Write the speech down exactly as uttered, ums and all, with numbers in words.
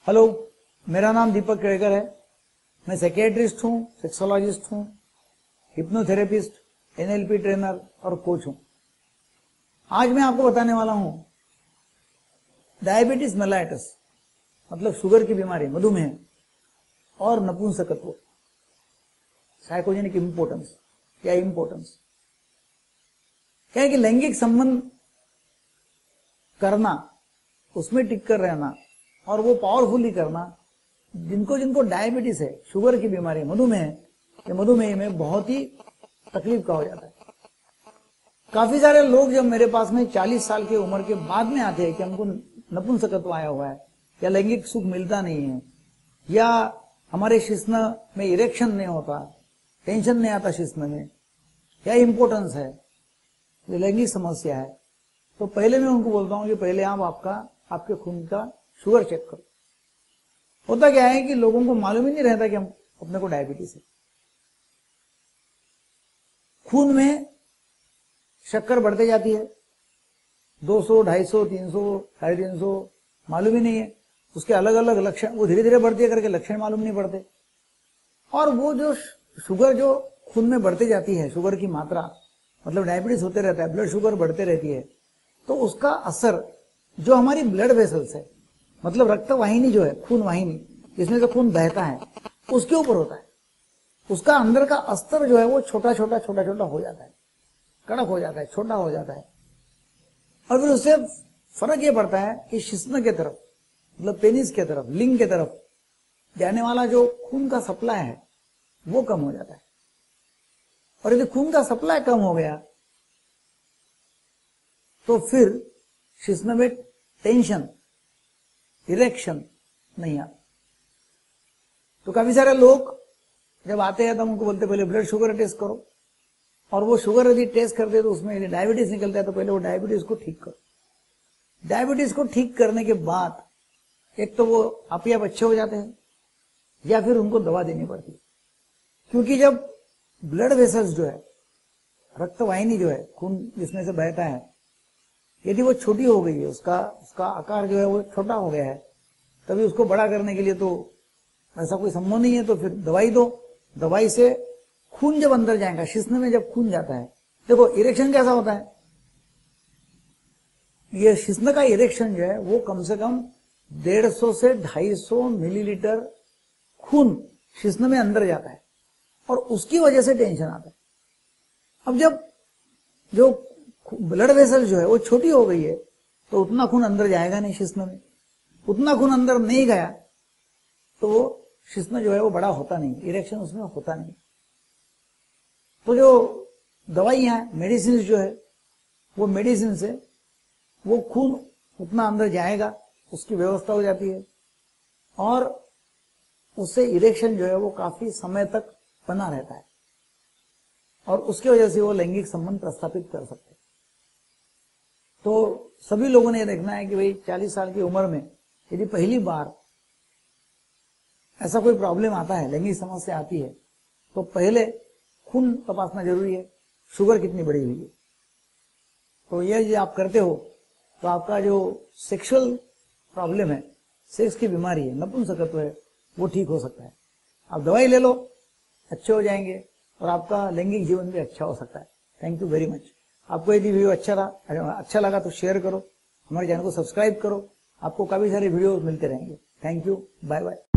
Hello, मेरा नाम दीपक केड़कर है। मैं साइकियाट्रिस्ट हूँ, सेक्सोलॉजिस्ट हूँ, हिप्नोथेरेपिस्ट, एनएलपी ट्रेनर और कोच हूँ। आज मैं आपको बताने वाला हूँ डायबिटीज मेलाइटस मतलब शुगर की बीमारी, मधुमेह और नपुंसकत्व, साइकोजेनिक इंपोर्टेंस या इंपोर्टेंस। क्या है कि लैंगिक संबंध करना, उसमें टिक कर रहना और वो पावरफुली करना, जिनको जिनको डायबिटीज है, शुगर की बीमारी, मधुमेह, ये मधुमेह में बहुत ही तकलीफ का हो जाता है। काफी सारे लोग जब मेरे पास में चालीस साल की उम्र के बाद में आते हैं कि हमको नपुंसकत्व आया हुआ है या लैंगिक सुख मिलता नहीं है या हमारे शिश्न में इरेक्शन नहीं होता, टेंशन नहीं आता शिश्न में, या इंपोर्टेंस है, ये लैंगिक समस्या है, तो पहले मैं उनको बोलता हूं कि पहले आप आपका आपके खून का शुगर चेक करो। होता क्या है कि लोगों को मालूम ही नहीं रहता कि हम अपने को डायबिटीज है। खून में शक्कर बढ़ते जाती है, दो सौ, ढाई सौ, तीन सौ, साढ़े तीन सौ, मालूम ही नहीं है। उसके अलग अलग लक्षण, वो धीरे धीरे बढ़ती है करके लक्षण मालूम नहीं पड़ते। और वो जो शुगर जो खून में बढ़ती जाती है, शुगर की मात्रा, मतलब डायबिटीज होते रहता है, ब्लड शुगर बढ़ते रहती है, तो उसका असर जो हमारी ब्लड वेसल्स है, मतलब रक्त वाहिनी जो है, खून वाहिनी जिसमें से खून बहता है, उसके ऊपर होता है। उसका अंदर का अस्तर जो है वो छोटा छोटा छोटा छोटा हो जाता है, कड़क हो जाता है, छोटा हो जाता है। और फिर उससे फर्क ये पड़ता है कि शिश्न के तरफ, मतलब पेनिस के तरफ, लिंग के तरफ जाने वाला जो खून का सप्लाई है वो कम हो जाता है। और यदि खून का सप्लाई कम हो गया तो फिर शिश्न में टेंशन, इरेक्शन नहीं आता। तो काफी सारे लोग जब आते हैं तो हम उनको बोलते पहले ब्लड शुगर टेस्ट करो, और वो शुगर यदि टेस्ट करते तो उसमें यदि डायबिटीज निकलता है तो पहले वो डायबिटीज को ठीक करो। डायबिटीज को ठीक करने के बाद एक तो वो आप ही आप अच्छे हो जाते हैं या फिर उनको दवा देनी पड़ती है। क्योंकि जब ब्लड वेसल्स जो है, रक्त वाहिनी जो है, खून जिसमें से बहता है, यदि वो छोटी हो गई है, उसका उसका आकार जो है वो छोटा हो गया है, तभी उसको बड़ा करने के लिए तो ऐसा कोई संभव नहीं है, तो फिर दवाई दो। दवाई से खून जब अंदर जाएगा, शिश्न में जब खून जाता है, देखो इरेक्शन कैसा होता है, ये शिश्न का इरेक्शन जो है वो कम से कम डेढ़ सौ से ढाई सौ मिलीलीटर खून शिश्न में अंदर जाता है और उसकी वजह से टेंशन आता है। अब जब जो ब्लड वेसल जो है वो छोटी हो गई है तो उतना खून अंदर जाएगा नहीं शिश्न में, उतना खून अंदर नहीं गया तो वो शिश्न जो है वो बड़ा होता नहीं, इरेक्शन उसमें होता नहीं। तो जो दवाइयां, मेडिसिन जो है, वो मेडिसिन से वो खून उतना अंदर जाएगा, उसकी व्यवस्था हो जाती है और उससे इरेक्शन जो है वो काफी समय तक बना रहता है और उसकी वजह से वो लैंगिक संबंध प्रस्थापित कर सकते हैं। तो सभी लोगों ने देखना है कि भाई चालीस साल की उम्र में यदि पहली बार ऐसा कोई प्रॉब्लम आता है, लैंगिक समस्या आती है, तो पहले खून तपासना जरूरी है, शुगर कितनी बढ़ी हुई है। तो ये जो आप करते हो तो आपका जो सेक्सुअल प्रॉब्लम है, सेक्स की बीमारी है, नपुंसकत्व है, वो ठीक हो सकता है। आप दवाई ले लो, अच्छे हो जाएंगे और आपका लैंगिक जीवन भी अच्छा हो सकता है। Thank you very much. आपको यदि वीडियो अच्छा रहा अच्छा लगा तो शेयर करो, हमारे चैनल को सब्सक्राइब करो, आपको काफी सारे वीडियो मिलते रहेंगे। Thank you, bye bye.